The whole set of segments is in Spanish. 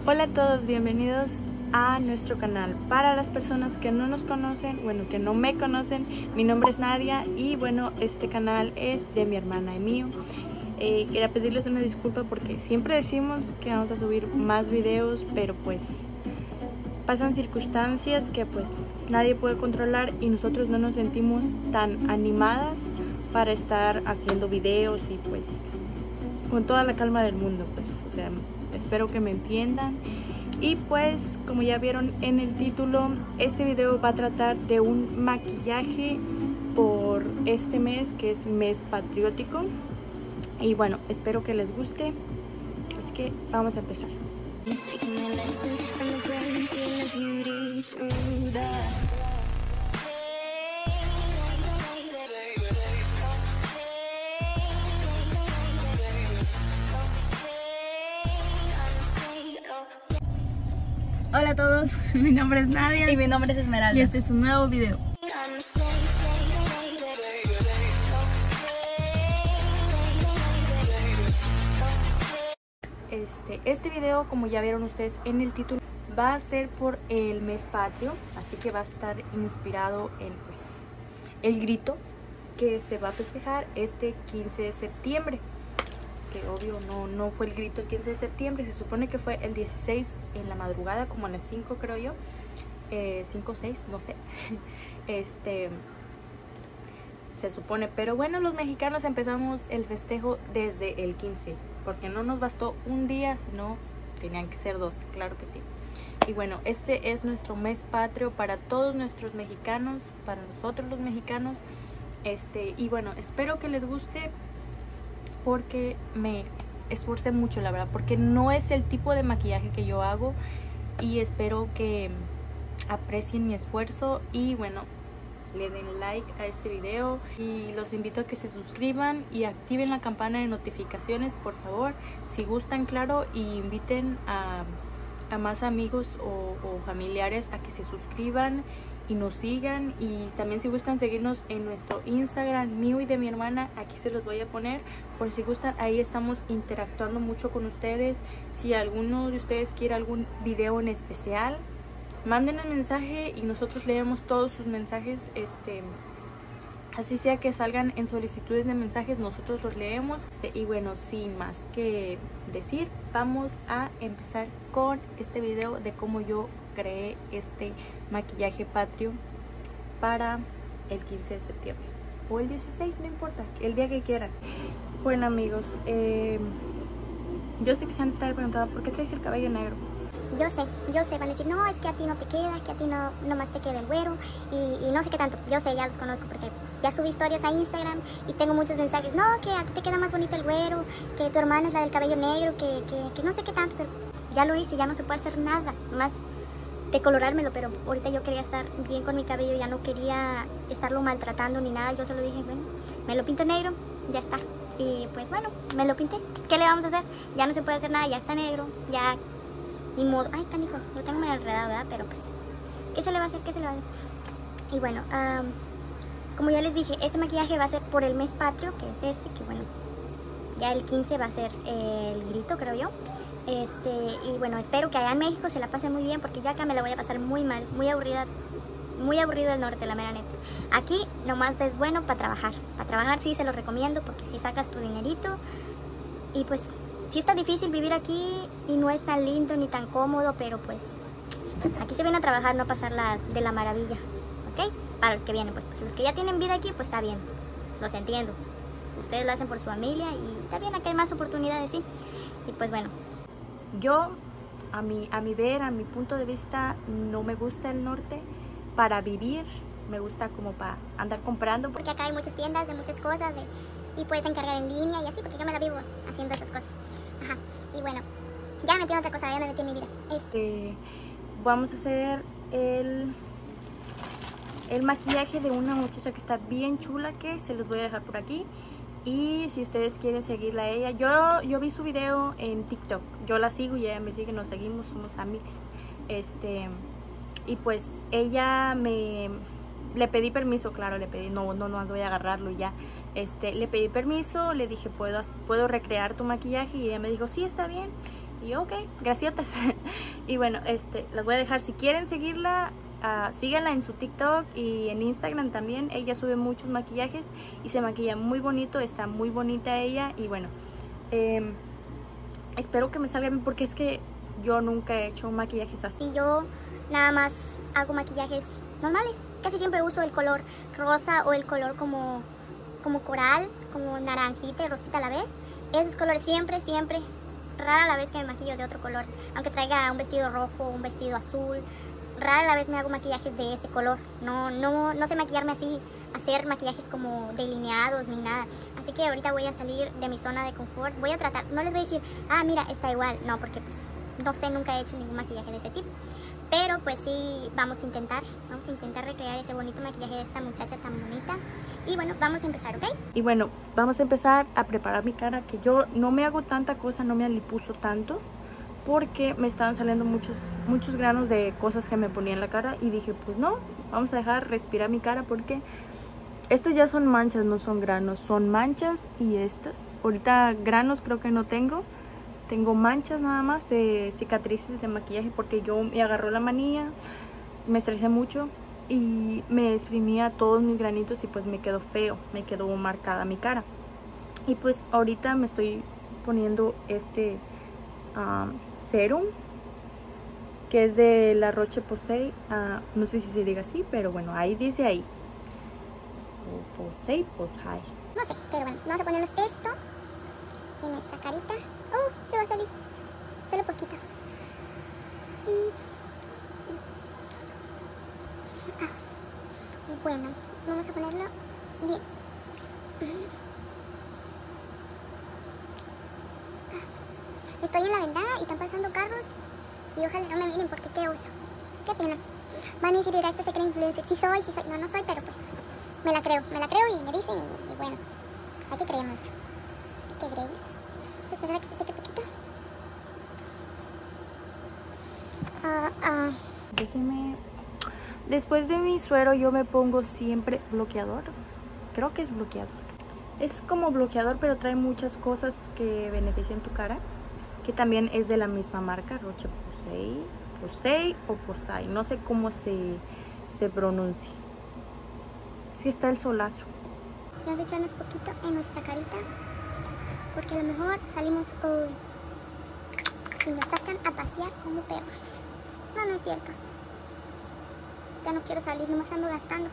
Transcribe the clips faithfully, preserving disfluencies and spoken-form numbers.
Hola a todos, bienvenidos a nuestro canal. Para las personas que no nos conocen, bueno, que no me conocen, mi nombre es Nadia y bueno, este canal es de mi hermana y mío. Eh, quería pedirles una disculpa porque siempre decimos que vamos a subir más videos, pero pues pasan circunstancias que pues nadie puede controlar y nosotros no nos sentimos tan animadas para estar haciendo videos y pues con toda la calma del mundo, pues, o sea, espero que me entiendan. Y pues, como ya vieron en el título, este video va a tratar de un maquillaje por este mes, que es mes patriótico. Y bueno, espero que les guste, así que vamos a empezar. Hola a todos, mi nombre es Nadia y mi nombre es Esmeralda y este es un nuevo video. Este, este video, como ya vieron ustedes en el título, va a ser por el mes patrio, así que va a estar inspirado en pues el grito que se va a festejar este quince de septiembre. Que obvio no, no fue el grito el quince de septiembre, se supone que fue el dieciséis en la madrugada, como a las cinco creo yo, eh, cinco o seis, no sé, este, se supone, pero bueno, los mexicanos empezamos el festejo desde el quince, porque no nos bastó un día, sino tenían que ser dos, claro que sí. Y bueno, este es nuestro mes patrio para todos nuestros mexicanos, para nosotros los mexicanos, este, y bueno, espero que les guste, porque me esforcé mucho, la verdad, porque no es el tipo de maquillaje que yo hago y espero que aprecien mi esfuerzo y bueno, le den like a este video y los invito a que se suscriban y activen la campana de notificaciones, por favor, si gustan, claro, y inviten a, a más amigos o, o familiares a que se suscriban y nos sigan, y también si gustan seguirnos en nuestro Instagram mío y de mi hermana, aquí se los voy a poner por si gustan, ahí estamos interactuando mucho con ustedes. Si alguno de ustedes quiere algún video en especial, manden un mensaje y nosotros leemos todos sus mensajes, este así sea que salgan en solicitudes de mensajes, nosotros los leemos. Este, y bueno, sin más que decir, vamos a empezar con este video de cómo yo creé este maquillaje patrio para el quince de septiembre o el dieciséis, no importa, el día que quieran. Bueno amigos, eh, yo sé que se han de estar preguntando ¿por qué traes el cabello negro? Yo sé, yo sé, van a decir, no, es que a ti no te queda, que a ti no nomás te queda el güero y, y no sé qué tanto. Yo sé, ya los conozco porque ya subí historias a Instagram y tengo muchos mensajes, no, que a ti te queda más bonito el güero, que tu hermana es la del cabello negro, que, que, que no sé qué tanto, pero ya lo hice, ya no se puede hacer nada más decolorármelo, pero ahorita yo quería estar bien con mi cabello, ya no quería estarlo maltratando ni nada, yo solo dije, bueno, me lo pinto negro, ya está. Y pues bueno, me lo pinté, ¿qué le vamos a hacer? Ya no se puede hacer nada, ya está negro, ya ni modo. Ay, canijo, yo tengo medio enredado, ¿verdad? Pero pues, ¿qué se le va a hacer? ¿Qué se le va a hacer? Y bueno, um, como ya les dije, este maquillaje va a ser por el mes patrio, que es este, que bueno, ya el quince va a ser el grito, creo yo. Este, y bueno, espero que allá en México se la pasen muy bien, porque yo acá me la voy a pasar muy mal, muy aburrida, muy aburrido el norte, la mera neta. Aquí nomás es bueno para trabajar, para trabajar sí se lo recomiendo, porque si sacas tu dinerito y pues sí está difícil vivir aquí y no es tan lindo ni tan cómodo, pero pues aquí se viene a trabajar, no a pasarla de la maravilla, ¿ok? Para los que vienen, pues, pues los que ya tienen vida aquí, pues está bien, los entiendo. Ustedes lo hacen por su familia y está bien, aquí hay más oportunidades, sí. Y pues bueno, yo, a mi, a mi ver, a mi punto de vista, no me gusta el norte para vivir, me gusta como para andar comprando. Porque acá hay muchas tiendas de muchas cosas de, y puedes encargar en línea y así, porque yo me la vivo haciendo esas cosas. Ajá, y bueno, ya me metí en otra cosa, ya me metí en mi vida. Este, vamos a hacer el, el maquillaje de una muchacha que está bien chula, que se los voy a dejar por aquí. Y si ustedes quieren seguirla a ella, yo, yo vi su video en TikTok, yo la sigo y ella me sigue, nos seguimos, somos amigas. Este, y pues ella me, le pedí permiso, claro, le pedí, no, no, no voy a agarrarlo y ya. Este, le pedí permiso, le dije, ¿puedo, puedo recrear tu maquillaje? Y ella me dijo, sí, está bien. Y yo, ok, graciotas. Y bueno, este, las voy a dejar. Si quieren seguirla, uh, síganla en su TikTok y en Instagram también. Ella sube muchos maquillajes y se maquilla muy bonito, está muy bonita ella. Y bueno, eh, espero que me salga bien porque es que yo nunca he hecho maquillajes así. Y yo nada más hago maquillajes normales. Casi siempre uso el color rosa o el color como, como coral, como naranjita y rosita a la vez. Esos colores siempre, siempre. Rara la vez que me maquillo de otro color, aunque traiga un vestido rojo, un vestido azul. Rara la vez me hago maquillajes de ese color. No, no, no sé maquillarme así, hacer maquillajes como delineados ni nada. Así que ahorita voy a salir de mi zona de confort. Voy a tratar, no les voy a decir, ah, mira, está igual. No, porque pues, no sé, nunca he hecho ningún maquillaje de ese tipo. Pero pues sí, vamos a intentar, vamos a intentar recrear ese bonito maquillaje de esta muchacha tan bonita. Y bueno, vamos a empezar, ¿ok? Y bueno, vamos a empezar a preparar mi cara, que yo no me hago tanta cosa, no me alipuso tanto, porque me estaban saliendo muchos, muchos granos de cosas que me ponía en la cara. Y dije, pues no, vamos a dejar respirar mi cara porque estas ya son manchas, no son granos, son manchas y estas. Ahorita granos creo que no tengo. Tengo manchas nada más de cicatrices de maquillaje porque yo me agarró la manía, me estresé mucho y me exprimía todos mis granitos y pues me quedó feo, me quedó marcada mi cara. Y pues ahorita me estoy poniendo este um, serum que es de La Roche-Posay, uh, no sé si se diga así, pero bueno, ahí dice ahí. Posay, Posay. No sé, pero bueno, vamos a ponernos esto en nuestra carita. Oh, se va a salir. Solo poquito. Mm. Ah. Bueno, vamos a ponerlo bien. Ah. Estoy en la ventana y están pasando carros y ojalá no me miren porque qué oso. Qué pena. Van a decir, era esta se cree influencer. Sí soy, sí soy. No, no soy, pero pues me la creo. Me la creo y me dicen y, y bueno, hay que creernos. Hay que creernos. Vamos a esperar a que se seque poquito. Uh, uh. Déjenme. Después de mi suero yo me pongo siempre bloqueador. Creo que es bloqueador. Es como bloqueador, pero trae muchas cosas que benefician tu cara. Que también es de la misma marca, Roche-Posay. Posay o Posay. No sé cómo se, se pronuncia. Sí está el solazo. Vamos a echarnos poquito en nuestra carita. Porque a lo mejor salimos hoy. Si nos sacan a pasear como perros. No, no es cierto. Ya no quiero salir, nomás ando gastando.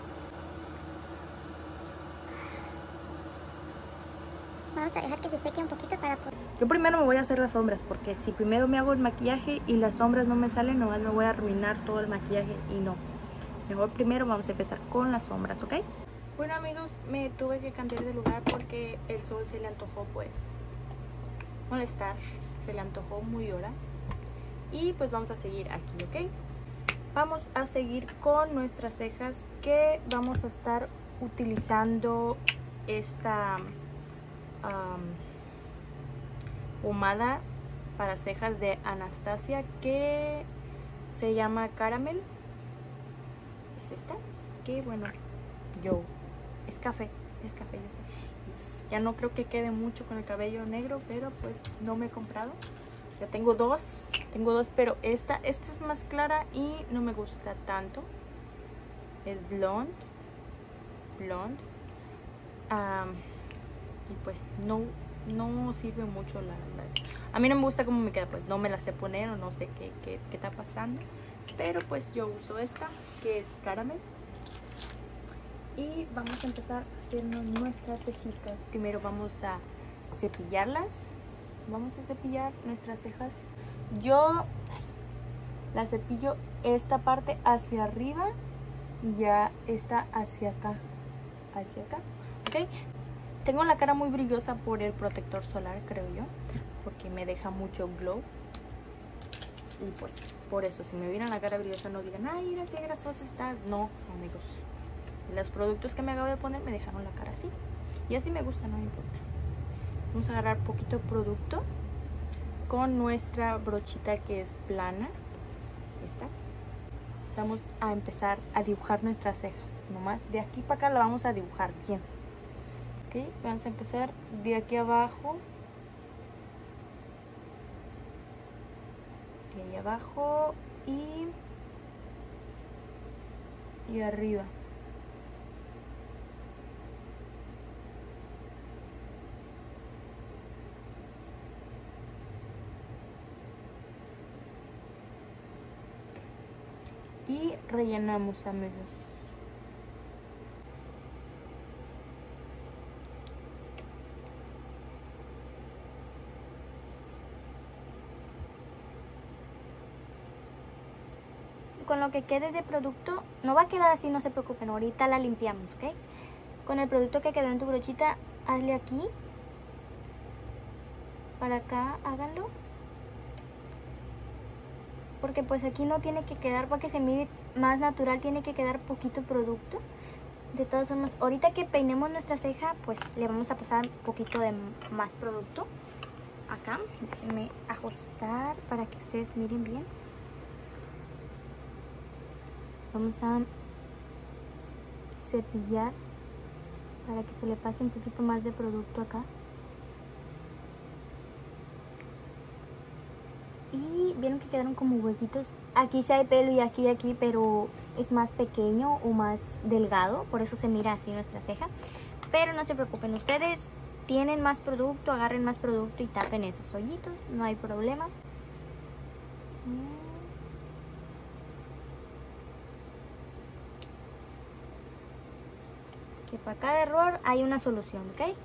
Vamos a dejar que se seque un poquito para poder... Yo primero me voy a hacer las sombras, porque si primero me hago el maquillaje y las sombras no me salen, nomás me voy a arruinar todo el maquillaje y no. Mejor primero vamos a empezar con las sombras, ¿ok? Bueno amigos, me tuve que cambiar de lugar porque el sol se le antojó pues molestar, se le antojó muy hora. Y pues vamos a seguir aquí, ¿ok? Vamos a seguir con nuestras cejas, que vamos a estar utilizando esta um, pomada para cejas de Anastasia que se llama Caramel. Es esta, que bueno, yo, es café, es café, yo sé. Pues ya no creo que quede mucho con el cabello negro, pero pues no me he comprado. Ya tengo dos, tengo dos, pero esta, esta es más clara y no me gusta tanto. Es blonde, blonde. Um, y pues no, no sirve mucho la, la... A mí no me gusta cómo me queda, pues no me la sé poner o no sé qué, qué, qué está pasando. Pero pues yo uso esta, que es Caramel. Y vamos a empezar a hacernos nuestras cejitas. Primero vamos a cepillarlas. Vamos a cepillar nuestras cejas. Yo la cepillo esta parte hacia arriba y ya esta hacia acá. Hacia acá, ¿ok? Tengo la cara muy brillosa por el protector solar, creo yo, porque me deja mucho glow. Y pues por eso, si me miran la cara brillosa, no digan, ay, mira qué grasosa estás. No, amigos, los productos que me acabo de poner me dejaron la cara así. Y así me gusta, no me importa. Vamos a agarrar poquito producto con nuestra brochita que es plana. Esta. Vamos a empezar a dibujar nuestra ceja. Nomás de aquí para acá la vamos a dibujar bien. Ok, vamos a empezar de aquí abajo. aquí abajo y, y arriba. Y rellenamos, amigos. Con lo que quede de producto, no va a quedar así, no se preocupen, ahorita la limpiamos, ¿ok? Con el producto que quedó en tu brochita, hazle aquí, para acá, háganlo. Porque pues aquí no tiene que quedar, para que se mire más natural, tiene que quedar poquito producto. De todas formas, ahorita que peinemos nuestra ceja, pues le vamos a pasar un poquito de más producto. Acá, déjenme ajustar para que ustedes miren bien. Vamos a cepillar para que se le pase un poquito más de producto acá. Y vieron que quedaron como huequitos. Aquí sí hay pelo y aquí y aquí, pero es más pequeño o más delgado. Por eso se mira así nuestra ceja. Pero no se preocupen, ustedes tienen más producto, agarren más producto y tapen esos hoyitos. No hay problema. Que para cada error hay una solución, ¿ok?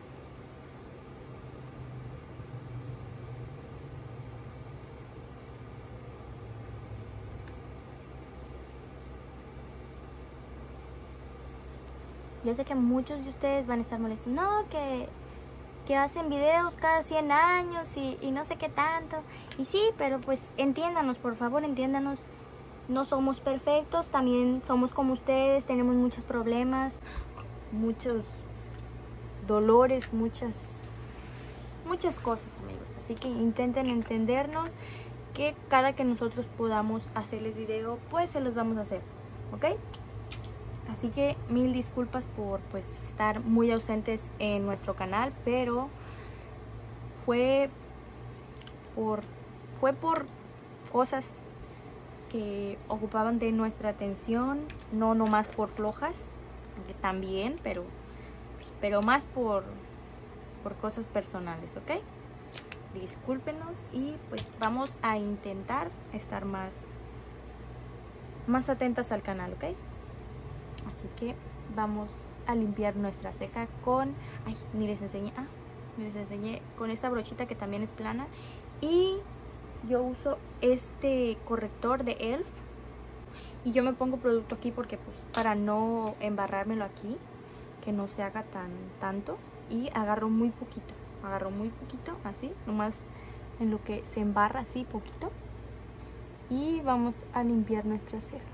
Yo sé que muchos de ustedes van a estar molestos. No, que, que hacen videos cada cien años y, y no sé qué tanto. Y sí, pero pues entiéndanos, por favor, entiéndanos. No somos perfectos, también somos como ustedes, tenemos muchos problemas, muchos dolores, muchas, muchas cosas, amigos. Así que intenten entendernos, que cada que nosotros podamos hacerles video, pues se los vamos a hacer, ¿ok? Así que mil disculpas por pues estar muy ausentes en nuestro canal, pero fue por, fue por cosas que ocupaban de nuestra atención, no nomás por flojas, aunque también, pero, pero más por, por cosas personales, ¿ok? Discúlpenos y pues vamos a intentar estar más, más atentas al canal, ¿ok? Así que vamos a limpiar nuestra ceja con, ay, ni les enseñé, ah, ni les enseñé con esta brochita que también es plana. Y yo uso este corrector de E L F y yo me pongo producto aquí porque pues para no embarrármelo aquí, que no se haga tan tanto, y agarro muy poquito, agarro muy poquito así, nomás en lo que se embarra así poquito, y vamos a limpiar nuestra ceja.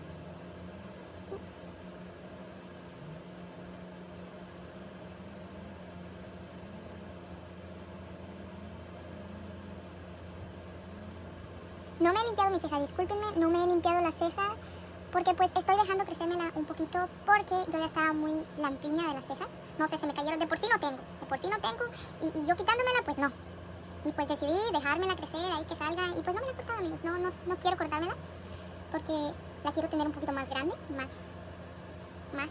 No me he limpiado mi ceja, discúlpenme, no me he limpiado la ceja porque pues estoy dejando crecérmela un poquito porque yo ya estaba muy lampiña de las cejas. No sé, se me cayeron, de por sí no tengo, de por sí no tengo y, y yo quitándomela pues no. Y pues decidí dejármela crecer ahí que salga y pues no me la he cortado, amigos, no, no, no quiero cortármela porque la quiero tener un poquito más grande, más, más.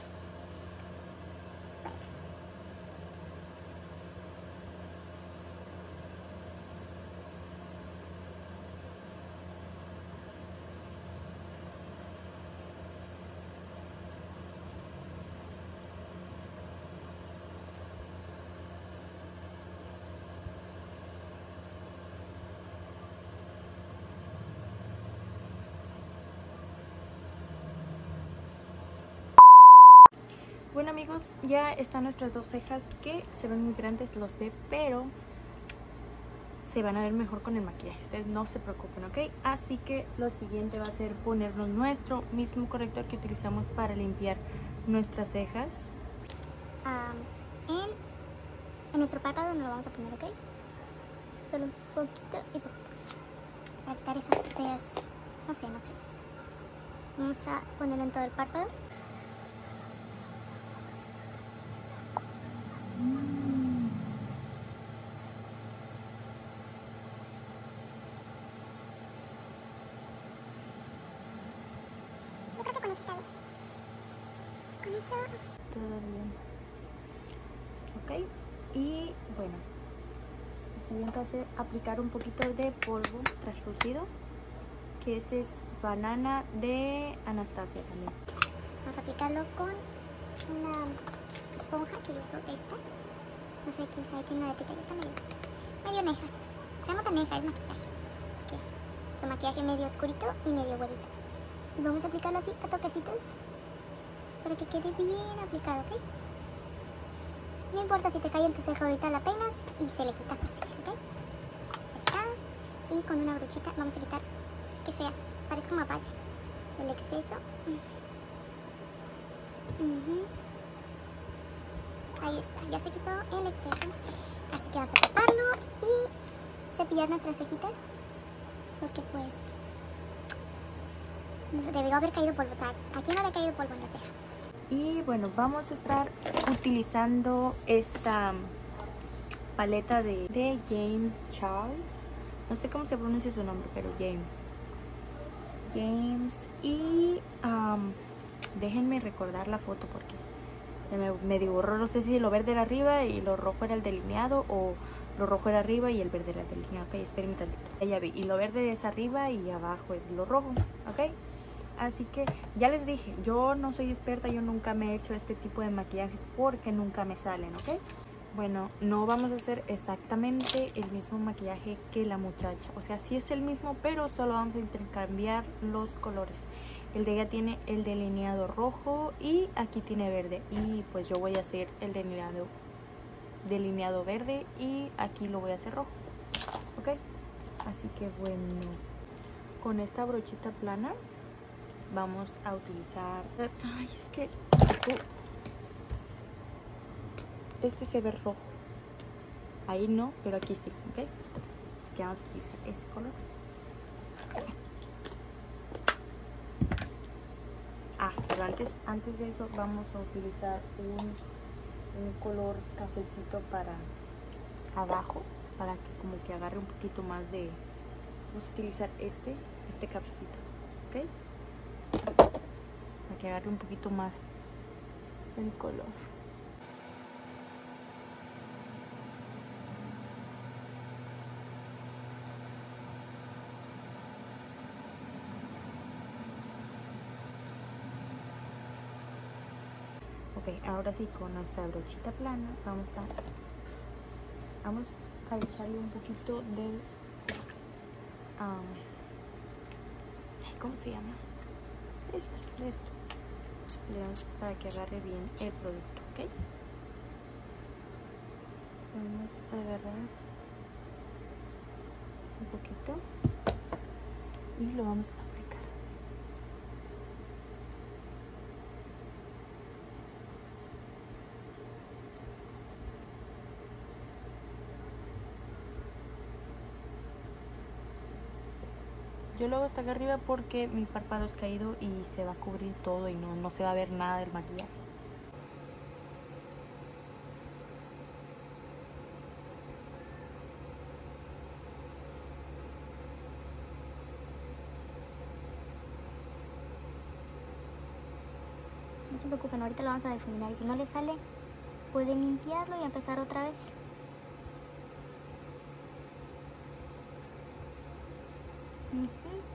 Bueno, amigos, ya están nuestras dos cejas, que se ven muy grandes, lo sé, pero se van a ver mejor con el maquillaje. Ustedes no se preocupen, ¿ok? Así que lo siguiente va a ser ponernos nuestro mismo corrector que utilizamos para limpiar nuestras cejas. Um, en, en nuestro párpado nos lo vamos a poner, ¿ok? Solo un poquito y poquito. Para quitar esas feas, no sé, no sé. Vamos a ponerlo en todo el párpado. eso está bien. Con eso... Todo bien. Ok. Y bueno, lo siguiente hacer aplicar un poquito de polvo translúcido, que este es banana de Anastasia también. Vamos a aplicarlo con una esponja que yo uso esta. No sé quién sabe, tiene una tetilla, está medio, medio neja. Se nota neja, es maquillaje. Okay. Es un maquillaje medio oscurito y medio güerito. Y vamos a aplicarlo así a toquecitos para que quede bien aplicado, ¿ok? No importa si te cae en tu ceja, ahorita la peinas y se le quita fácil, ¿ok? Ahí está. Y con una brochita vamos a quitar, que fea, parece mapache, el exceso. Uh-huh. Ahí está, ya se quitó el exceso. Así que vamos a taparlo y cepillar nuestras cejitas, porque pues nos debió haber caído polvo. Aquí no le ha caído polvo en la ceja. Y bueno, vamos a estar utilizando esta paleta de, de James Charles. No sé cómo se pronuncia su nombre, pero James. James. Y um, déjenme recordar la foto porque se me medio borró. No sé si lo verde era arriba y lo rojo era el delineado, o lo rojo era arriba y el verde era el delineado. Ok, espérenme tantito. Ya vi. Y lo verde es arriba y abajo es lo rojo. Ok. Así que ya les dije, yo no soy experta, yo nunca me he hecho este tipo de maquillajes porque nunca me salen, ¿ok? Bueno, no vamos a hacer exactamente el mismo maquillaje que la muchacha. O sea, sí es el mismo, pero solo vamos a intercambiar los colores. El de ella tiene el delineado rojo y aquí tiene verde. Y pues yo voy a hacer el delineado, delineado verde y aquí lo voy a hacer rojo, ¿ok? Así que bueno, con esta brochita plana vamos a utilizar... Ay, es que... Este se ve rojo. Ahí no, pero aquí sí, ¿ok? Así que vamos a utilizar ese color. Ah, pero antes, antes de eso vamos a utilizar un, un color cafecito para abajo, para que como que agarre un poquito más de... Vamos a utilizar este, este cafecito, ¿ok? Para que agarre un poquito más el color. Ok, ahora sí, con nuestra brochita plana vamos a vamos a echarle un poquito de um, ¿cómo se llama? Esto, de esto. Le damos para que agarre bien el producto, ¿ok? Vamos a agarrar un poquito y lo vamos a aplicar. Yo lo hago hasta acá arriba porque mi párpado es caído y se va a cubrir todo y no, no se va a ver nada del maquillaje. No se preocupen, ahorita lo vamos a difuminar y si no le sale, pueden limpiarlo y empezar otra vez. Uh-huh.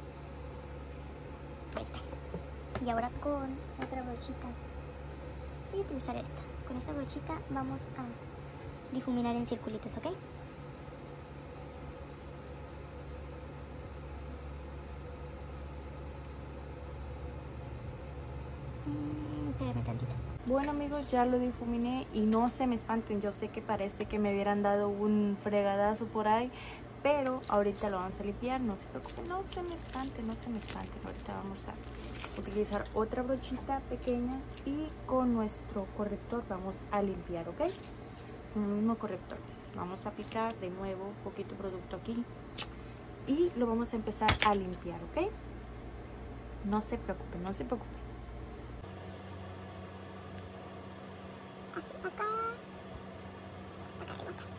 Ahí está. Y ahora con otra brochita, voy a utilizar esta. Con esta brochita vamos a difuminar en circulitos, ¿ok? Mm, espérame tantito. Bueno amigos, ya lo difuminé y no se me espanten, yo sé que parece que me hubieran dado un fregadazo por ahí, pero ahorita lo vamos a limpiar, no se preocupen, no se me espanten, no se me espanten. Ahorita vamos a utilizar otra brochita pequeña y con nuestro corrector vamos a limpiar, ¿ok? Con el mismo corrector. Vamos a aplicar de nuevo un poquito de producto aquí y lo vamos a empezar a limpiar, ¿ok? No se preocupen, no se preocupen. Así, acá. Acá le bota.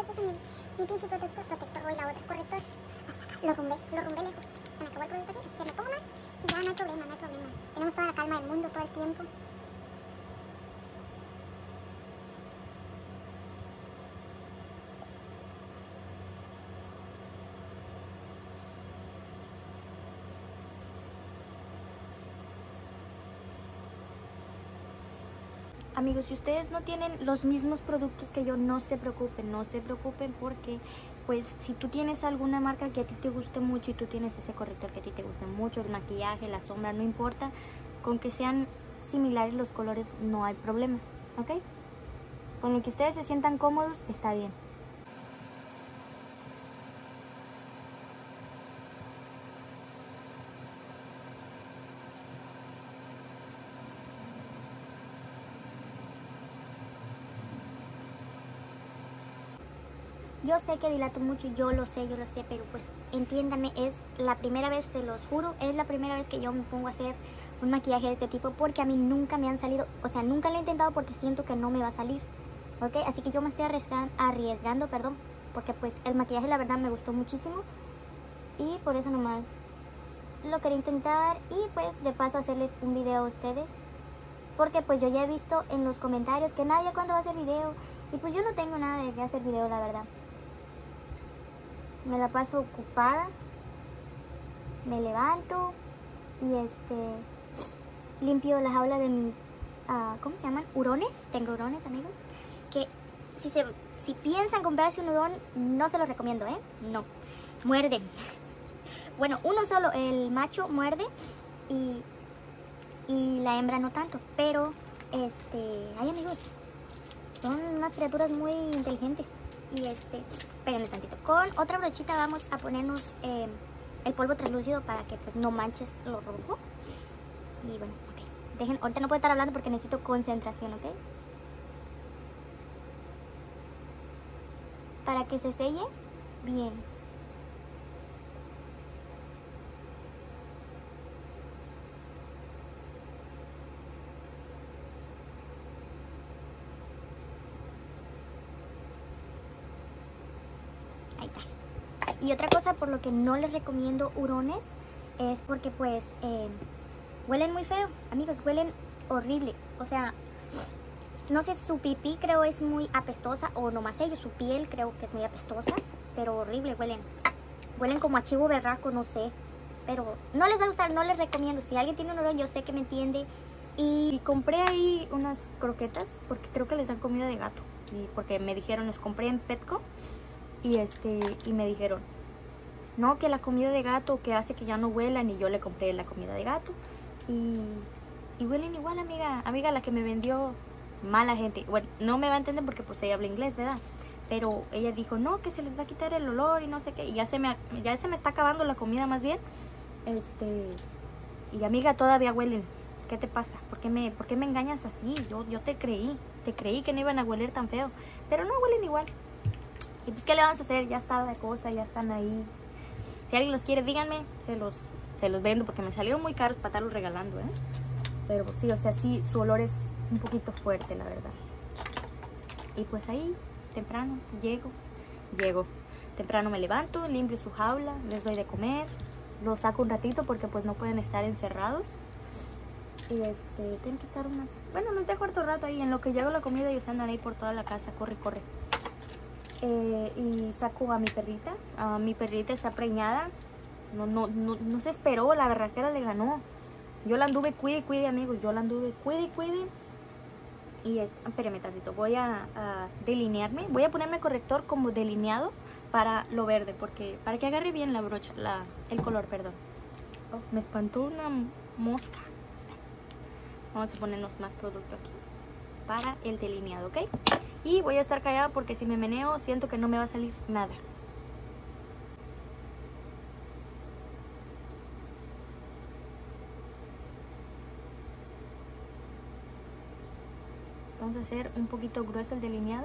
le puse mi, mi pinche protector, protector, voy la otra, corrector. Lo rumbé, lo rumbé lejos. Se me acabó el producto aquí, así que me pongo más y ya no hay problema, no hay problema. Tenemos toda la calma del mundo todo el tiempo. Amigos, si ustedes no tienen los mismos productos que yo, no se preocupen, no se preocupen porque pues si tú tienes alguna marca que a ti te guste mucho y tú tienes ese corrector que a ti te guste mucho, el maquillaje, la sombra, no importa, con que sean similares los colores no hay problema, ¿ok? Con lo que ustedes se sientan cómodos está bien. Yo sé que dilato mucho, yo lo sé, yo lo sé, pero pues entiéndame, es la primera vez, se los juro, es la primera vez que yo me pongo a hacer un maquillaje de este tipo porque a mí nunca me han salido, o sea, nunca lo he intentado porque siento que no me va a salir, ¿ok? Así que yo me estoy arriesgando, arriesgando, perdón, porque pues el maquillaje la verdad me gustó muchísimo y por eso nomás lo quería intentar y pues de paso hacerles un video a ustedes porque pues yo ya he visto en los comentarios que nadie cuándo va a hacer video y pues yo no tengo nada de qué hacer video, la verdad. Me la paso ocupada, me levanto y este limpio la jaula de mis, uh, ¿cómo se llaman? Hurones. Tengo hurones, amigos, que si, se, si piensan comprarse un hurón, no se los recomiendo, ¿eh? No, muerden. Bueno, uno solo, el macho muerde y, y la hembra no tanto, pero este, ay amigos, son unas criaturas muy inteligentes. Y este, espérenme tantito. Con otra brochita vamos a ponernos eh, el polvo translúcido para que pues no manches lo rojo. Y bueno, ok. Dejen, ahorita no puedo estar hablando porque necesito concentración, ¿ok? Para que se selle bien. Ahí está. Y otra cosa por lo que no les recomiendo hurones es porque pues eh, huelen muy feo, amigos, huelen horrible. O sea, no sé, su pipí creo es muy apestosa o nomás ellos, su piel creo que es muy apestosa, pero horrible huelen. Huelen como a chivo berraco, no sé. Pero no les va a gustar, no les recomiendo. Si alguien tiene un hurón, yo sé que me entiende. Y, y compré ahí unas croquetas porque creo que les dan comida de gato. Y porque me dijeron, los compré en Petco. Y este y me dijeron, no, que la comida de gato que hace que ya no huelan. Y yo le compré la comida de gato. Y, y huelen igual, amiga. Amiga, la que me vendió, mala gente. Bueno, no me va a entender porque pues ella habla inglés, ¿verdad? Pero ella dijo, no, que se les va a quitar el olor y no sé qué. Y ya se me, ya se me está acabando la comida más bien. Este, y amiga, todavía huelen. ¿Qué te pasa? ¿Por qué me, por qué me engañas así? Yo, yo te creí. Te creí que no iban a hueler tan feo. Pero no huelen igual. Y pues, ¿qué le vamos a hacer? Ya está la cosa, ya están ahí. Si alguien los quiere, díganme. Se los, se los vendo porque me salieron muy caros para estarlos regalando, ¿eh? Pero pues, sí, o sea, sí, su olor es un poquito fuerte, la verdad. Y pues ahí, temprano, llego. Llego. Temprano me levanto, limpio su jaula, les doy de comer. Los saco un ratito porque pues no pueden estar encerrados. Y este, tienen que estar unas... Bueno, los dejo harto rato ahí. En lo que llego la comida, ellos andan ahí por toda la casa. Corre, corre. Eh, y saco a mi perrita. A mi perrita está preñada. No, no, no, no se esperó, la berraquera le ganó. Yo la anduve cuide, cuide, amigos. Yo la anduve cuide, cuide. Y es, espérame tantito, voy a, a delinearme. Voy a ponerme corrector como delineado para lo verde, porque para que agarre bien la brocha, la, el color, perdón. Oh, me espantó una mosca. Vamos a ponernos más producto aquí para el delineado, ¿ok? Y voy a estar callada porque si me meneo siento que no me va a salir nada. Vamos a hacer un poquito grueso el delineado.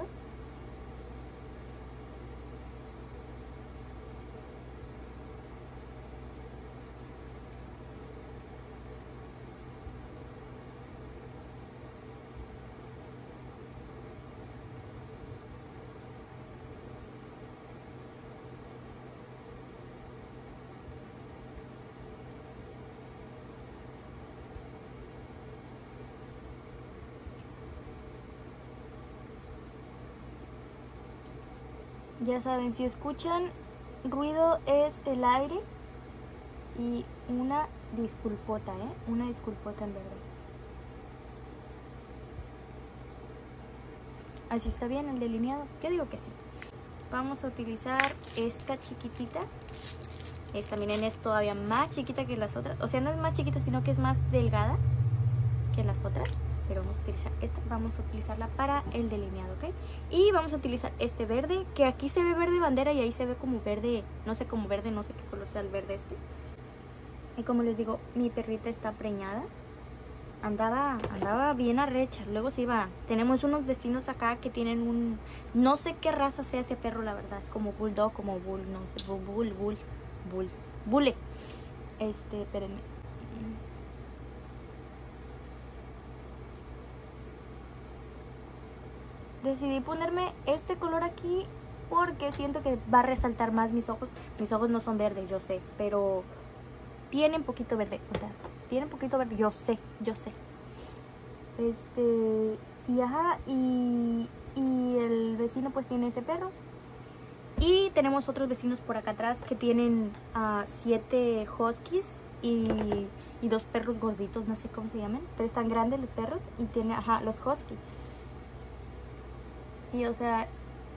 Ya saben, si escuchan ruido es el aire. Y una disculpota, ¿eh? Una disculpota en verdad. Así está bien el delineado. Yo digo que sí. Vamos a utilizar esta chiquitita. Esta, miren, es todavía más chiquita que las otras. O sea, no es más chiquita, sino que es más delgada que las otras. Pero vamos a utilizar esta. Vamos a utilizarla para el delineado, ¿ok? Y vamos a utilizar este verde, que aquí se ve verde bandera y ahí se ve como verde, no sé, como verde, no sé qué color sea el verde este. Y como les digo, mi perrita está preñada. Andaba, andaba bien arrecha. Luego se iba. Tenemos unos vecinos acá que tienen un... No sé qué raza sea ese perro, la verdad. Es como bulldog, como bull, no sé. Bull, bull, bull, bull. Bule. Este, espérenme. Decidí ponerme este color aquí porque siento que va a resaltar más mis ojos. Mis ojos no son verdes, yo sé, pero tienen poquito verde. O sea, tienen poquito verde, yo sé, yo sé. Este, y ajá, y, y el vecino pues tiene ese perro. Y tenemos otros vecinos por acá atrás que tienen uh, siete huskies y, y dos perros gorditos, no sé cómo se llaman, pero están grandes los perros y tienen, ajá, los huskies. Y o sea,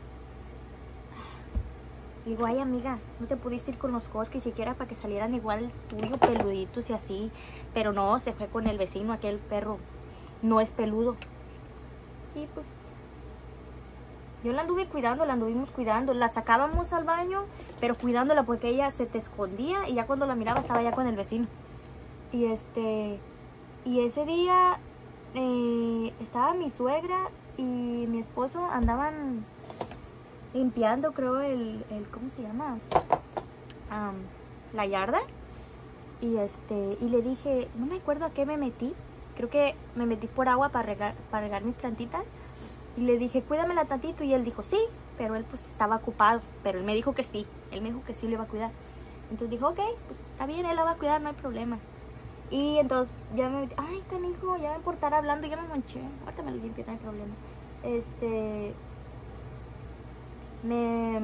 digo, ay amiga, no te pudiste ir con los huskies siquiera para que salieran igual tuyo, peluditos y así. Pero no, se fue con el vecino, aquel perro no es peludo. Y pues yo la anduve cuidando, la anduvimos cuidando. La sacábamos al baño, pero cuidándola porque ella se te escondía y ya cuando la miraba estaba ya con el vecino. Y este, y ese día eh, estaba mi suegra y mi esposo andaban limpiando, creo, el, el ¿cómo se llama? Um, la yarda. Y este, y le dije, no me acuerdo a qué me metí. Creo que me metí por agua para regar, para regar mis plantitas. Y le dije, cuídamela tantito. Y él dijo, sí, pero él pues estaba ocupado. Pero él me dijo que sí, él me dijo que sí le iba a cuidar. Entonces dijo, ok, pues está bien, él la va a cuidar, no hay problema. Y entonces ya me metí, ay, canijo, ya me por estar hablando, ya me manché. Ahorita me lo limpio, no hay problema. Este, me,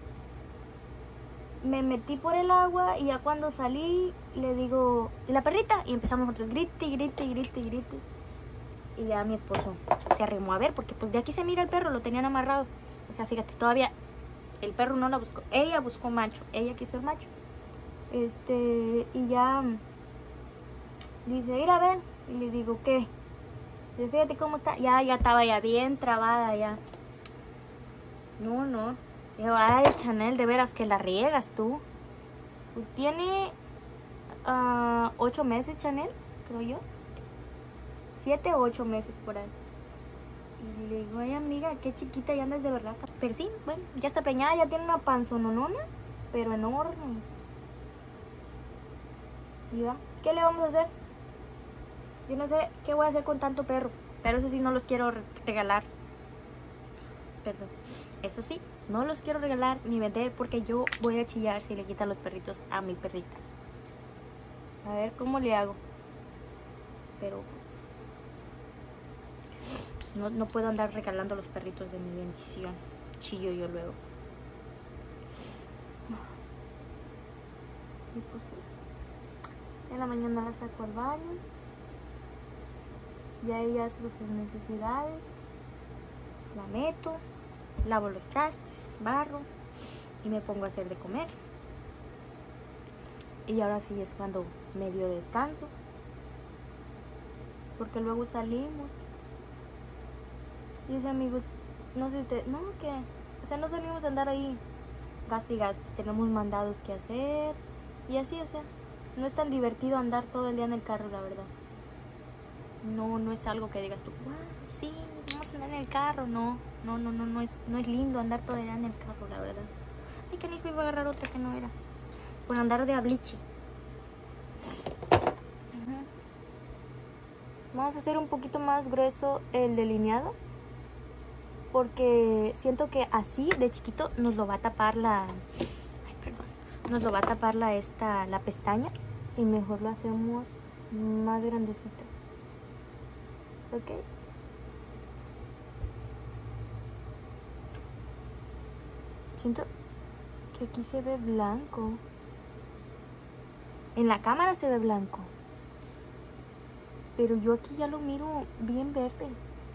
me metí por el agua y ya cuando salí le digo, ¿y la perrita? Y empezamos nosotros, grite, grite, grite, grite. Y ya mi esposo se arrimó a ver, porque pues de aquí se mira el perro, lo tenían amarrado. O sea, fíjate, todavía el perro no la buscó, ella buscó macho, ella quiso el macho. Este, y ya dice, ir a ver. Y le digo, ¿qué? Dice, fíjate cómo está. Ya, ya estaba ya bien trabada ya. No, no. Digo, ay, Chanel, de veras que la riegas tú. Tiene uh, ocho meses, Chanel, creo yo. Siete o ocho meses por ahí. Y le digo, ay, amiga, qué chiquita ya andas de verdad. Pero sí, bueno, ya está preñada, ya tiene una panzononona, pero enorme. Y va, ¿qué le vamos a hacer? Yo no sé qué voy a hacer con tanto perro, pero eso sí no los quiero regalar. Perdón. Eso sí, no los quiero regalar ni vender porque yo voy a chillar si le quitan los perritos a mi perrita. A ver cómo le hago. Pero no, no puedo andar regalando los perritos de mi bendición. Chillo yo luego. Y pues sí. En la mañana la saco al baño. Ya ella hace sus necesidades. La meto. Lavo los trastes, barro y me pongo a hacer de comer. Y ahora sí es cuando medio descanso. Porque luego salimos. Y dice, amigos, no sé ustedes, no, que, o sea, no salimos a andar ahí gaste y gaste. Tenemos mandados que hacer. Y así, o sea, no es tan divertido andar todo el día en el carro, la verdad. No, no es algo que digas tú, wow, sí, vamos a andar en el carro. No, no, no, no, no es, no es lindo andar todo el día en el carro, la verdad. Ay, que ni iba a agarrar otra que no era. Por andar de abliche. Uh-huh. Vamos a hacer un poquito más grueso el delineado. Porque siento que así de chiquito nos lo va a tapar la... Ay, perdón. Nos lo va a tapar la, esta, la pestaña. Y mejor lo hacemos más grandecito. ¿Ok? siento que aquí se ve blanco. En la cámara se ve blanco. Pero yo aquí ya lo miro bien verde.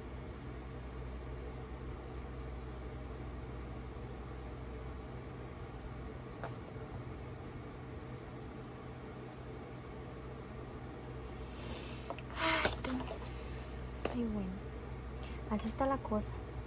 Ay, bueno. Así está la cosa.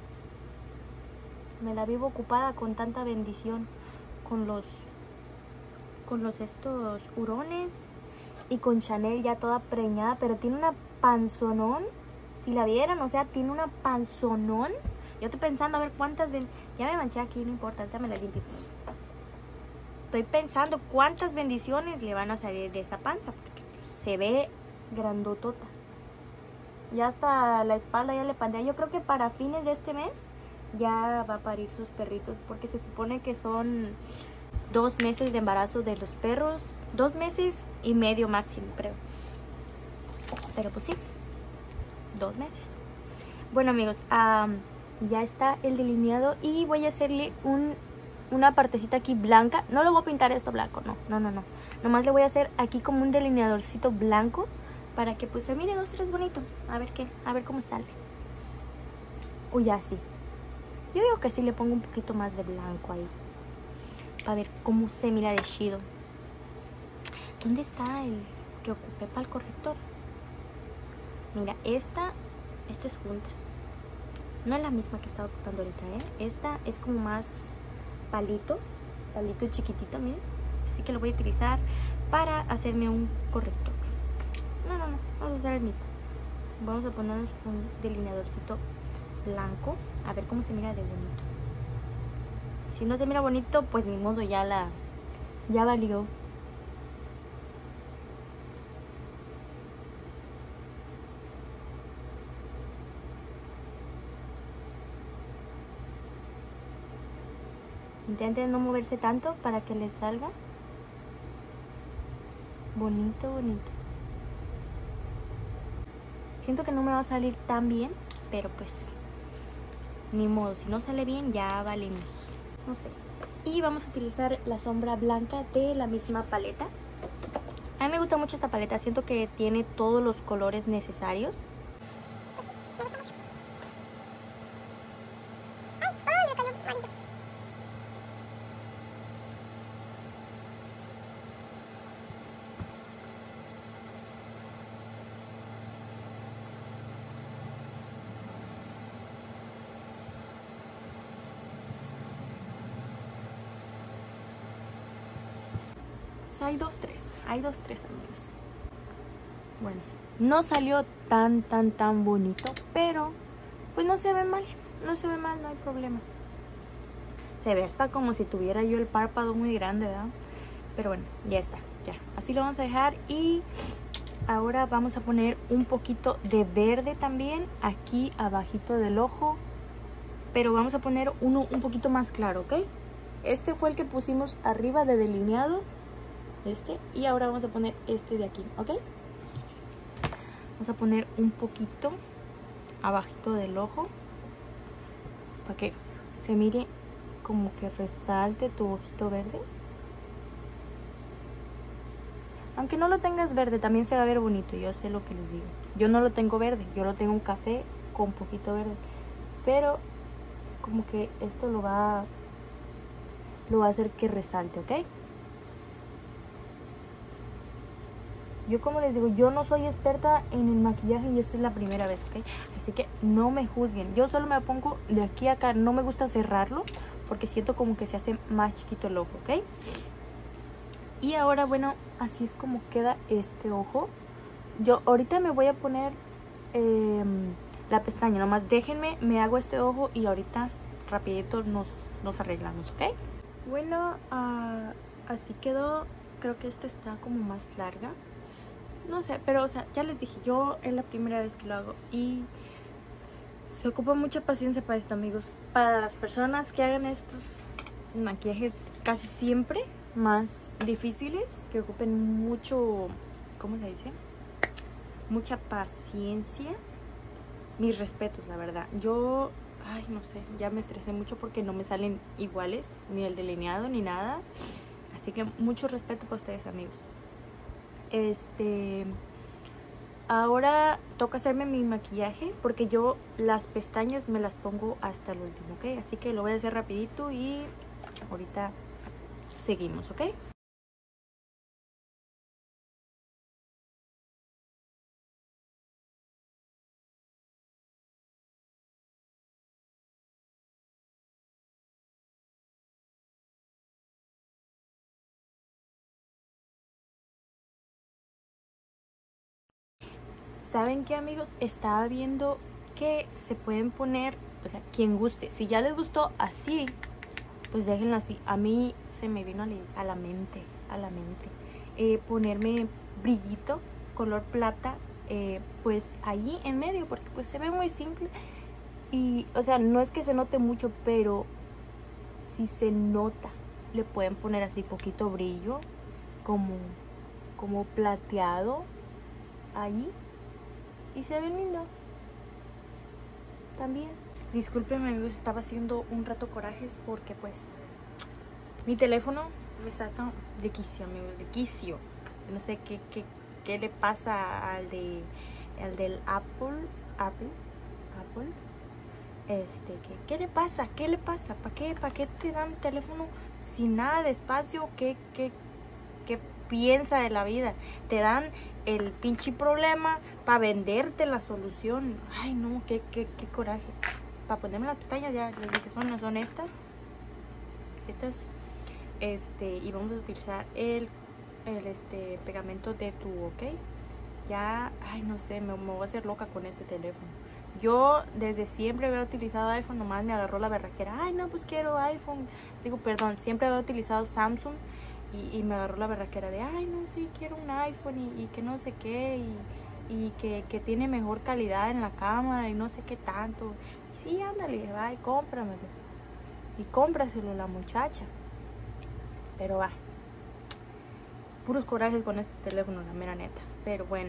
Me la vivo ocupada con tanta bendición. Con los... Con los estos hurones. Y con Chanel ya toda preñada. Pero tiene una panzonón. Si la vieran, o sea, tiene una panzonón. Yo estoy pensando a ver cuántas ven... Ya me manché aquí, no importa, ahorita me la limpio. Estoy pensando cuántas bendiciones le van a salir de esa panza. Porque se ve grandotota. Ya hasta la espalda ya le pandea. Yo creo que para fines de este mes ya va a parir sus perritos. Porque se supone que son dos meses de embarazo de los perros. Dos meses y medio máximo, creo. Pero pues sí, dos meses. Bueno, amigos, um, ya está el delineado. Y voy a hacerle un, una partecita aquí blanca. No lo voy a pintar esto blanco, no, no, no, no. Nomás le voy a hacer aquí como un delineadorcito blanco. Para que pues se mire dos, tres bonito. A ver qué, a ver cómo sale. Uy, así. Yo digo que sí le pongo un poquito más de blanco ahí. Para ver cómo se mira de chido. ¿Dónde está el que ocupé para el corrector? Mira, esta, esta es junta. No es la misma que estaba ocupando ahorita, ¿eh? Esta es como más palito. Palito chiquitito, miren. Así que lo voy a utilizar para hacerme un corrector. No, no, no, vamos a hacer el mismo. Vamos a ponernos un delineadorcito blanco. A ver cómo se mira de bonito. Si no se mira bonito, pues ni modo, ya la... Ya valió. Intenten no moverse tanto para que les salga bonito, bonito. Siento que no me va a salir tan bien, pero pues ni modo, si no sale bien ya valimos. No sé. Y vamos a utilizar la sombra blanca de la misma paleta. A mí me gusta mucho esta paleta, siento que tiene todos los colores necesarios. Hay dos, tres. Hay dos, tres, amigos. Bueno, no salió tan, tan, tan bonito, pero pues no se ve mal. No se ve mal, no hay problema. Se ve hasta como si tuviera yo el párpado muy grande, ¿verdad? Pero bueno, ya está, ya. Así lo vamos a dejar y ahora vamos a poner un poquito de verde también aquí abajito del ojo. Pero vamos a poner uno un poquito más claro, ¿ok? Este fue el que pusimos arriba de delineado. Este, y ahora vamos a poner este de aquí, ¿ok? Vamos a poner un poquito abajito del ojo para que se mire como que resalte tu ojito verde. Aunque no lo tengas verde, también se va a ver bonito, yo sé lo que les digo. Yo no lo tengo verde, yo lo tengo un café con poquito verde, pero como que esto lo va lo va a hacer que resalte, ¿ok? Yo, como les digo, yo no soy experta en el maquillaje y esta es la primera vez, ¿ok? Así que no me juzguen. Yo solo me pongo de aquí a acá. No me gusta cerrarlo porque siento como que se hace más chiquito el ojo, ¿ok? Y ahora, bueno, así es como queda este ojo. Yo ahorita me voy a poner eh, la pestaña. Nomás déjenme, me hago este ojo y ahorita rapidito nos, nos arreglamos, ¿ok? Bueno, uh, así quedó. Creo que esta está como más larga. No sé, pero o sea, ya les dije, yo es la primera vez que lo hago y se ocupa mucha paciencia para esto, amigos. Para las personas que hagan estos maquillajes casi siempre más difíciles, que ocupen mucho, ¿cómo se dice? Mucha paciencia. Mis respetos, la verdad. Yo ay, no sé, ya me estresé mucho porque no me salen iguales, ni el delineado, ni nada. Así que mucho respeto para ustedes, amigos. Este... Ahora toca hacerme mi maquillaje porque yo las pestañas me las pongo hasta el último, ¿ok? Así que lo voy a hacer rapidito y ahorita seguimos, ¿ok? ¿Saben qué, amigos? Estaba viendo que se pueden poner, o sea, quien guste. Si ya les gustó así, pues déjenlo así. A mí se me vino a la, a la mente, a la mente, eh, ponerme brillito, color plata, eh, pues ahí en medio, porque pues se ve muy simple. Y, o sea, no es que se note mucho, pero si se nota, le pueden poner así poquito brillo, como, como plateado, ahí. Y se ve lindo también. Discúlpenme, amigos, estaba haciendo un rato corajes porque pues mi teléfono me saca de quicio, amigos, de quicio. No sé qué, qué, qué le pasa al de al del Apple, Apple, Apple. Este, ¿qué, qué le pasa? ¿Qué le pasa? ¿Para qué? ¿Para qué te dan teléfono sin nada de espacio? ¿Qué, qué, qué piensa de la vida? Te dan el pinche problema para venderte la solución. Ay, no, qué, qué, qué coraje. Para ponerme las pestañas, ya les dije que son, son estas. Estas. Este, y vamos a utilizar el, el este, pegamento de tubo, ¿ok? Ya, ay, no sé, me, me voy a hacer loca con este teléfono. Yo desde siempre había utilizado iPhone, nomás me agarró la berraquera. Ay, no, pues quiero iPhone. Digo, perdón, siempre había utilizado Samsung. Y, y me agarró la berraquera de, ay, no, sí, quiero un iPhone y, y que no sé qué, y, y que, que tiene mejor calidad en la cámara y no sé qué tanto. Y sí, ándale, va y cómpramelo. Y cómpraselo la muchacha. Pero va, puros corajes con este teléfono, la mera neta. Pero bueno,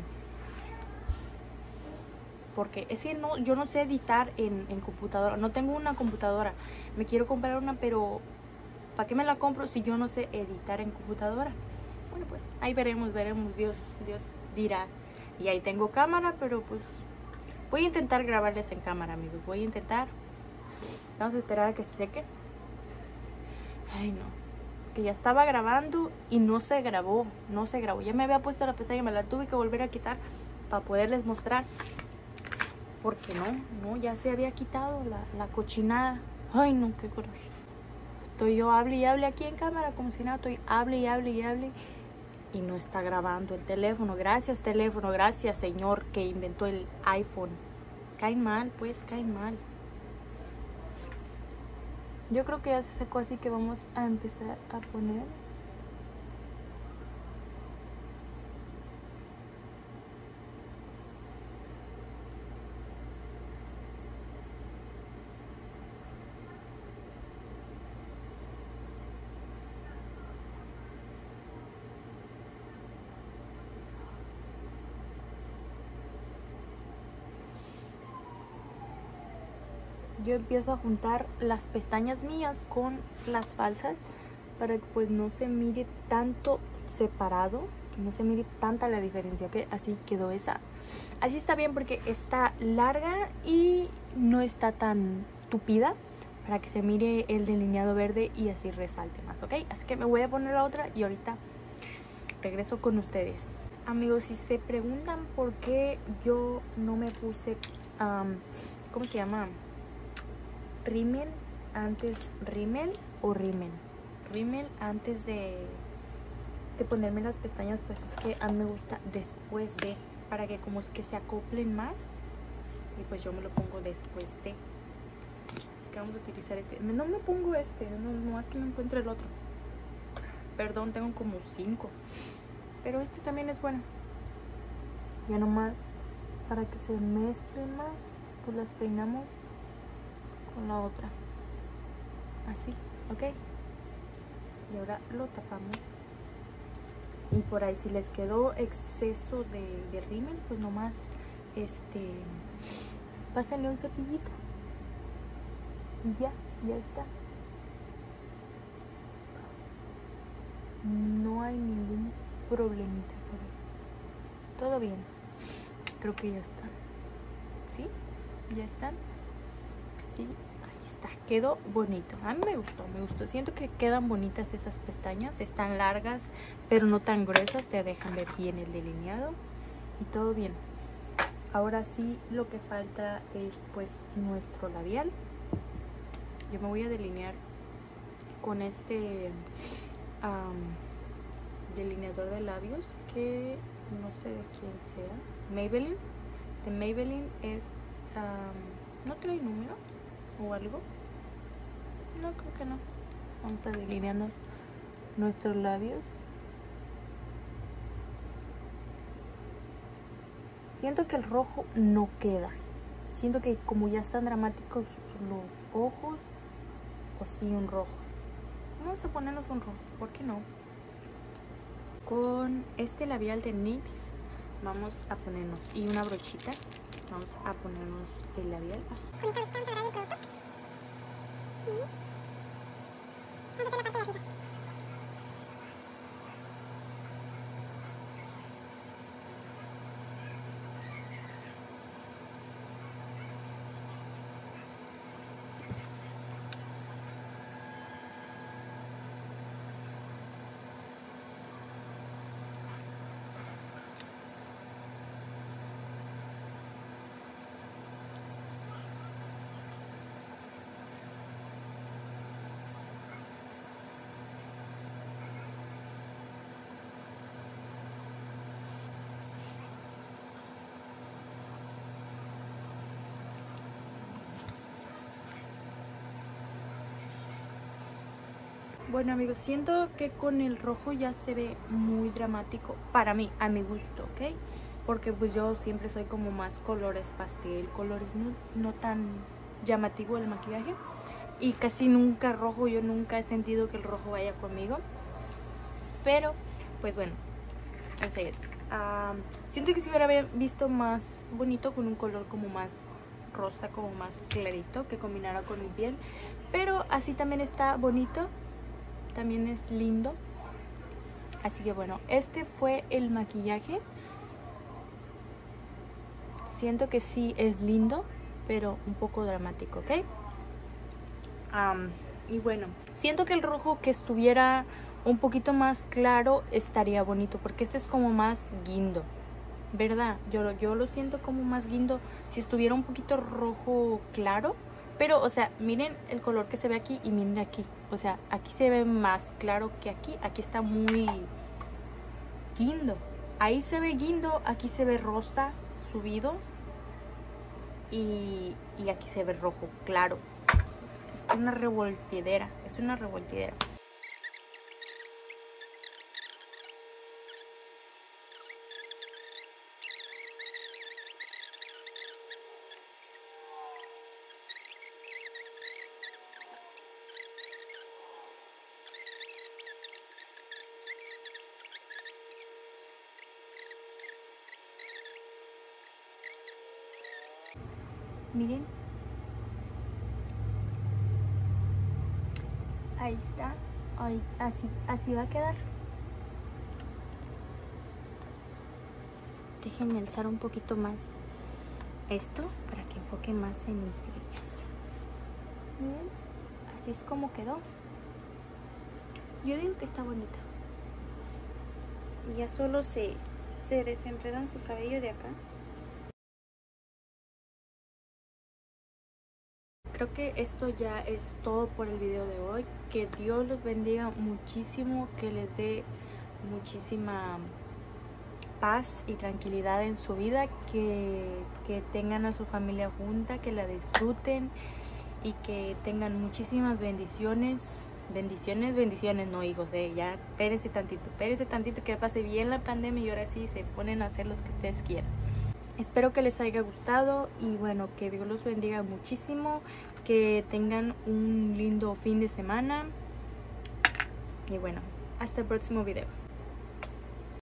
porque es que no, yo no sé editar en, en computadora. No tengo una computadora. Me quiero comprar una, pero ¿para qué me la compro si yo no sé editar en computadora? Bueno, pues ahí veremos, veremos, Dios, Dios dirá. Y ahí tengo cámara, pero pues voy a intentar grabarles en cámara, amigos. Voy a intentar. Vamos a esperar a que se seque. Ay, no. Que ya estaba grabando y no se grabó, no se grabó. Ya me había puesto la pestaña, me la tuve que volver a quitar para poderles mostrar. Porque no, no, ya se había quitado la, la cochinada. Ay, no, qué coraje. Estoy yo hable y hable aquí en cámara como si nada, estoy hable y hable y hable y no está grabando el teléfono. Gracias teléfono, gracias señor que inventó el iPhone. Caen mal, pues caen mal. Yo creo que ya se secó, así que vamos a empezar a poner. Yo empiezo a juntar las pestañas mías con las falsas para que pues no se mire tanto separado, que no se mire tanta la diferencia, que así quedó esa. Así está bien porque está larga y no está tan tupida, para que se mire el delineado verde y así resalte más, ¿ok? Así que me voy a poner la otra y ahorita regreso con ustedes. Amigos, si se preguntan por qué yo no me puse, um, ¿cómo se llama? Rímel antes, rímel o rímel rímel antes de, de ponerme las pestañas, pues es que a mí me gusta después de, para que como es que se acoplen más, y pues yo me lo pongo después de. Así que vamos a utilizar este. No me pongo este, no, no más que me encuentro el otro. Perdón, tengo como cinco, pero este también es bueno. Ya nomás para que se mezclen más, pues las peinamos con la otra, así, ¿ok? Y ahora lo tapamos. Y por ahí si les quedó exceso de, de rímel, pues nomás este pásenle un cepillito Y ya, ya está. No hay ningún problemita por ahí. Todo bien. Creo que ya están. ¿Sí? ¿Ya están? Sí, ahí está. Quedó bonito. A mí me gustó, me gustó. Siento que quedan bonitas esas pestañas. Están largas, pero no tan gruesas. Te dejan ver bien el delineado. Y todo bien. Ahora sí, lo que falta es pues nuestro labial. Yo me voy a delinear con este um, delineador de labios que no sé de quién sea. Maybelline. De Maybelline es... Um, ¿no trae número o algo? No, creo que no. Vamos a delinearnos nuestros labios. Siento que el rojo no queda. Siento que como ya están dramáticos los ojos, o sí un rojo. Vamos a ponernos un rojo, ¿por qué no? Con este labial de N Y X vamos a ponernos, y una brochita, vamos a ponernos el labial. Con esta brochita vamos a agarrar el producto. Vamos a hacer la parte de arriba. Bueno amigos, siento que con el rojo ya se ve muy dramático para mí, a mi gusto, ¿ok? Porque pues yo siempre soy como más colores pastel, colores no, no tan llamativo el maquillaje. Y casi nunca rojo, yo nunca he sentido que el rojo vaya conmigo. Pero, pues bueno, ese es. Um, siento que si hubiera visto más bonito con un color como más rosa, como más clarito, que combinara con mi piel. Pero así también está bonito. También es lindo. Así que bueno, este fue el maquillaje. Siento que sí es lindo, pero un poco dramático, ¿ok? Um, y bueno, siento que el rojo que estuviera un poquito más claro estaría bonito, porque este es como más guindo, ¿verdad? Yo, yo lo siento como más guindo. Si estuviera un poquito rojo claro. Pero, o sea, miren el color que se ve aquí y miren aquí. O sea, aquí se ve más claro que aquí. Aquí está muy guindo. Ahí se ve guindo, aquí se ve rosa subido. Y, y aquí se ve rojo claro. Es una revoltidera, es una revoltidera. Miren, ahí está, ahí, así, así va a quedar. Déjenme alzar un poquito más esto para que enfoque más en mis líneas. Miren, así es como quedó. Yo digo que está bonita. Y ya solo se, se desenredan su cabello de acá. Creo que esto ya es todo por el video de hoy. Que Dios los bendiga muchísimo, que les dé muchísima paz y tranquilidad en su vida, que, que tengan a su familia junta, que la disfruten y que tengan muchísimas bendiciones. Bendiciones, bendiciones, no hijos, eh, ya espérense tantito, espérense tantito que pase bien la pandemia y ahora sí se ponen a hacer los que ustedes quieran. Espero que les haya gustado y bueno, que Dios los bendiga muchísimo, que tengan un lindo fin de semana y bueno, hasta el próximo video.